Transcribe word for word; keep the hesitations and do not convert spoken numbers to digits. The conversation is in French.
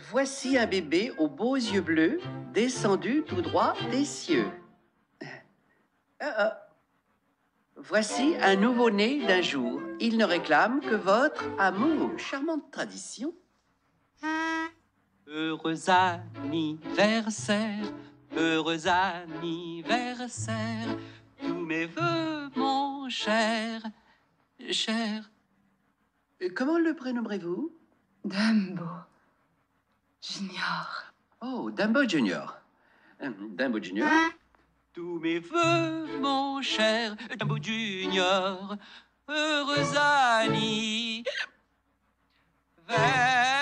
Voici un bébé aux beaux yeux bleus, descendu tout droit des cieux. Ah, ah. Voici un nouveau-né d'un jour. Il ne réclame que votre amour. Charmante tradition. Heureux anniversaire, heureux anniversaire, tous mes voeux, mon cher, cher. Comment le prénommerez-vous? Dumbo Junior. Oh, Dumbo Junior. Euh, Dumbo Junior. Tous mes voeux, mon cher Dumbo Junior, heureux anniversaire.